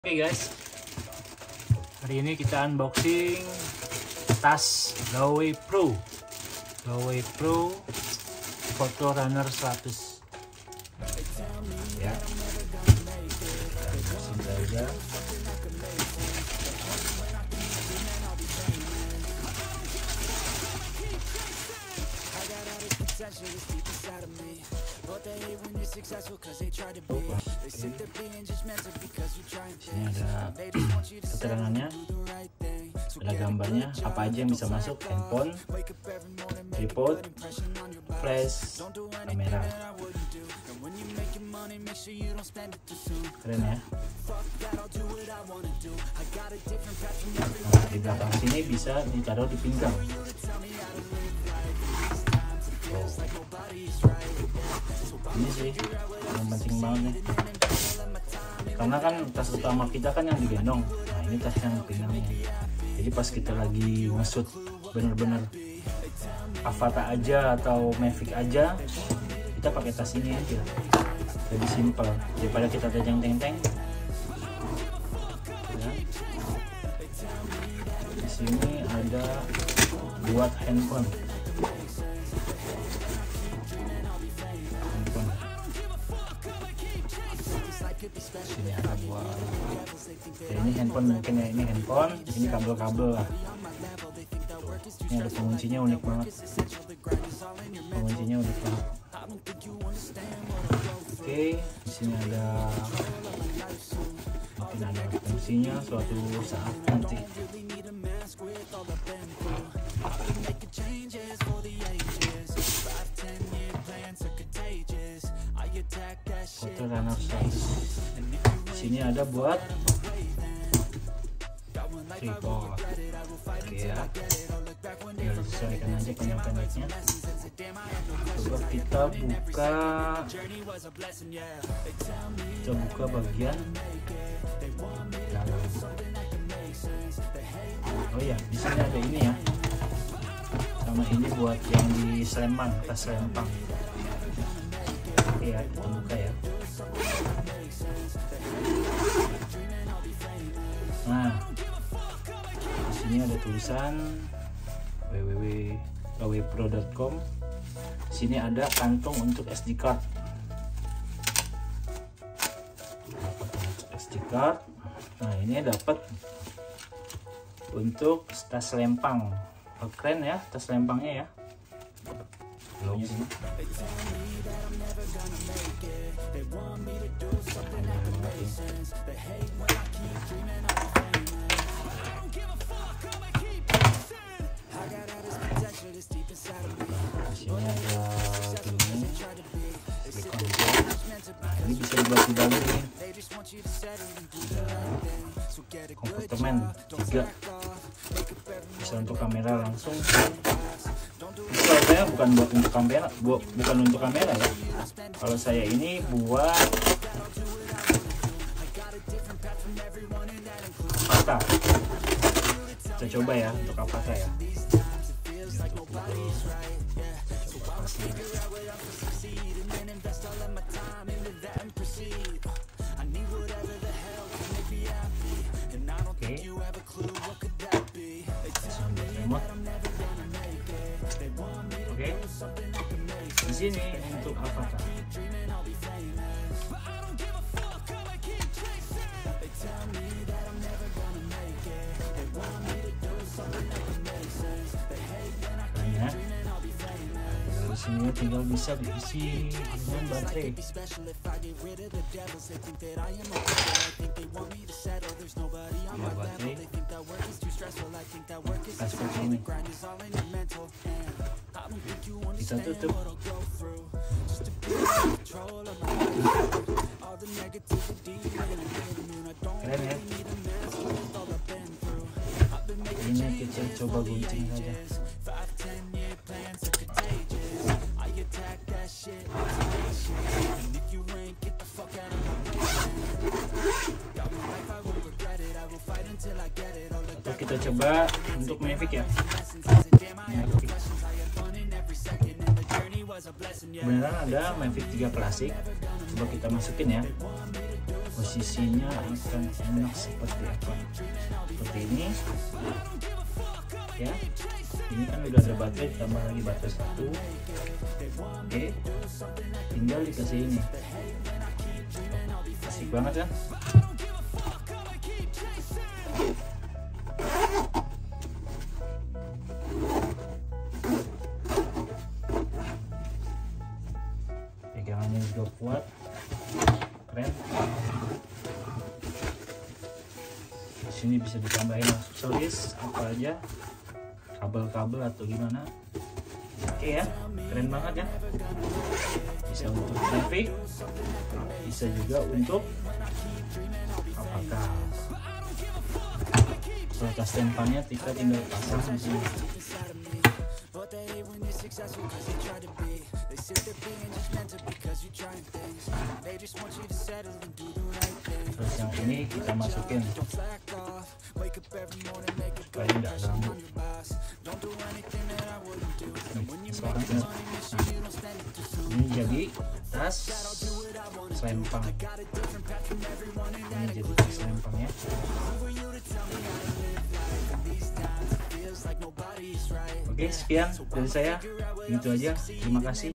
Oke guys, hari ini kita unboxing tas Loewe Pro Photo Runner 100 ya. Kita aja. Ini ada keterangannya, ada gambarnya, apa aja yang bisa masuk: handphone, tripod, flash, kamera. Keren ya. Nah, di belakang sini bisa ditaruh di pinggang. Ini sih yang penting banget nih, karena kan tas utama kita kan yang digendong. Nah, ini tas yang pinggangnya. Jadi pas kita lagi ngesut bener-bener Avata aja atau Mavic aja, kita pakai tas ini aja, lebih simpel daripada kita teng-teng. Ya. Di sini ada buat handphone. Sini ada buat ya, ini handphone mungkin ya, ini handphone, ini kabel-kabel lah. Ini ada penguncinya, unik banget. Oke, di sini ada mungkin ada fungsinya suatu saat nanti. Photo Runner 100. Sini ada buat tripod. Oke ya, tinggal disesuaikan aja pendek-pendeknya. Coba kita buka bagian dalam. Oh ya, di sini ada ini ya, sama ini buat yang di selempang, tas selempang. Oke ya, kita buka ya. Nah, di sini ada tulisan www.loewepro.com. Sini ada kantung untuk SD card. Dapat untuk SD card. Nah, ini dapat untuk tas selempang. Oh, keren ya tas selempangnya ya. Logonya sini. Sini ada gini, nah, ini bisa dibuat dibagi nih. Kompartemen 3, bisa untuk kamera langsung. Kalau saya bukan buat untuk kamera, bukan untuk kamera ya. Kalau saya ini buat Avata. Kita coba ya untuk Avata ya. Oke, di sini untuk Avata. Di sini tinggal bisa diisi dengan baterai. Ya, baterai seperti ini. Kita tutup. Keren ya. Ini kita coba gunting saja. Atau kita coba untuk Mavic ya. Beneran ada Mavic 3 klasik. Coba kita masukin ya. posisinya akan enak seperti apa. Seperti ini ya. Ini kan udah ada baterai, tambah lagi baterai satu. Oke, tinggal dikasih ini. Asik banget kan? Pegangannya juga kuat, keren. Di sini bisa ditambahin aksesoris apa aja, kabel-kabel atau gimana. Oke ya, keren banget ya. Bisa untuk traffic, bisa juga untuk apakah. Bekas tempannya kita tinggal pasang di sini. Terus yang ini kita masukin supaya tidak ganggu. Ini jadi tas selempang. Ini jadi tas selempang ya. Oke, sekian dari saya. Itu aja. Terima kasih.